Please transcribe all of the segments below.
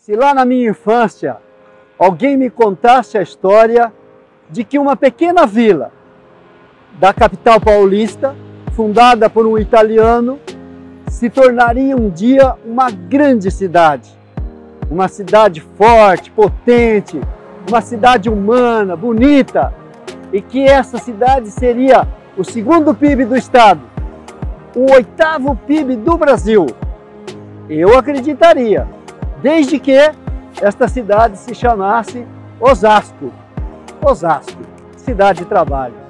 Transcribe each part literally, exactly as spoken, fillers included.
Se lá na minha infância alguém me contasse a história de que uma pequena vila da capital paulista, fundada por um italiano, se tornaria um dia uma grande cidade. Uma cidade forte, potente, uma cidade humana, bonita, e que essa cidade seria o segundo P I B do estado, o oitavo P I B do Brasil. Eu acreditaria, desde que esta cidade se chamasse Osasco. Osasco, cidade de trabalho.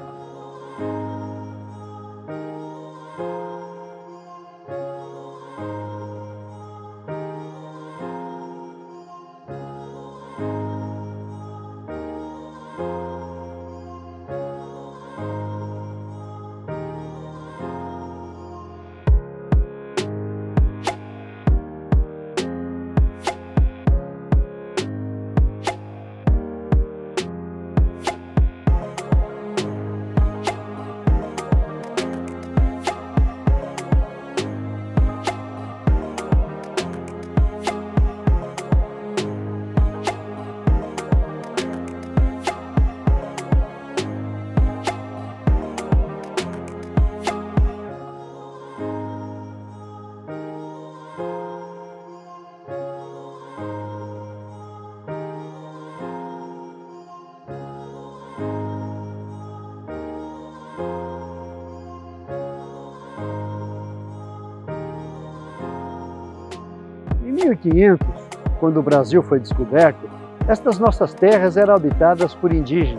Em mil e quinhentos, quando o Brasil foi descoberto, estas nossas terras eram habitadas por indígenas.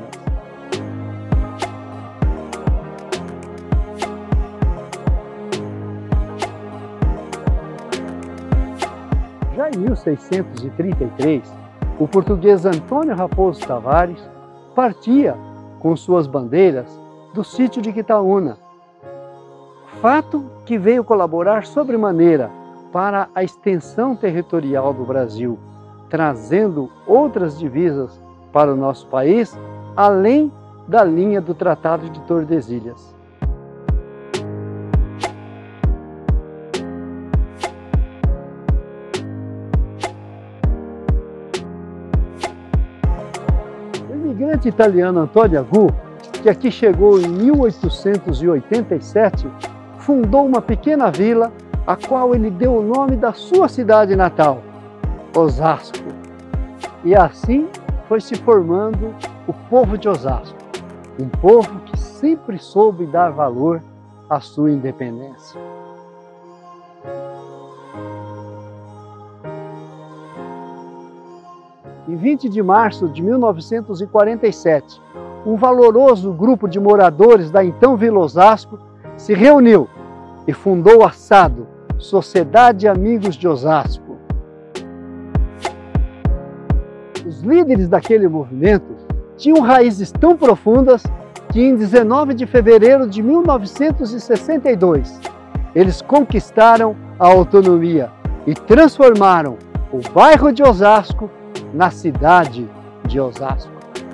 Já em mil seiscentos e trinta e três, o português Antônio Raposo Tavares partia com suas bandeiras do sítio de Quitaúna, fato que veio colaborar sobremaneira para a extensão territorial do Brasil, trazendo outras divisas para o nosso país, além da linha do Tratado de Tordesilhas. O imigrante italiano Antônio Agu, que aqui chegou em mil oitocentos e oitenta e sete, fundou uma pequena vila a qual ele deu o nome da sua cidade natal, Osasco. E assim foi se formando o povo de Osasco, um povo que sempre soube dar valor à sua independência. Em vinte de março de mil novecentos e quarenta e sete, um valoroso grupo de moradores da então Vila Osasco se reuniu e fundou a S A D O, Sociedade Amigos de Osasco. Os líderes daquele movimento tinham raízes tão profundas que em dezenove de fevereiro de mil novecentos e sessenta e dois, eles conquistaram a autonomia e transformaram o bairro de Osasco na cidade de Osasco.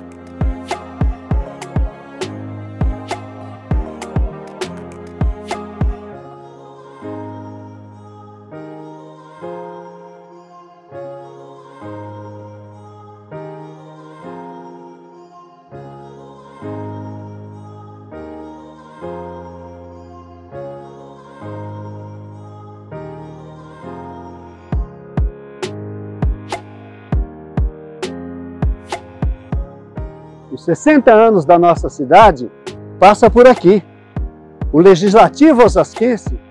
Os sessenta anos da nossa cidade passa por aqui. O Legislativo osasquense